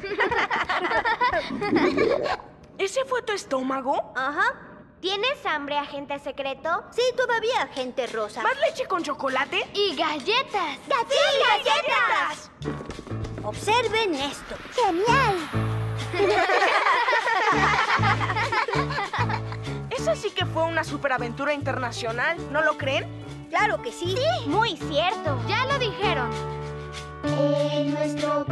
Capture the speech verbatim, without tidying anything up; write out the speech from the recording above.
¿Ese fue tu estómago? Ajá. ¿Tienes hambre, agente secreto? Sí, todavía, agente rosa. ¿Más leche con chocolate? ¡Y galletas! ¡Sí, galletas! Observen esto. ¡Genial! Esa sí que fue una superaventura internacional, ¿no lo creen? Claro que sí. Muy cierto. Ya lo dijeron. En nuestro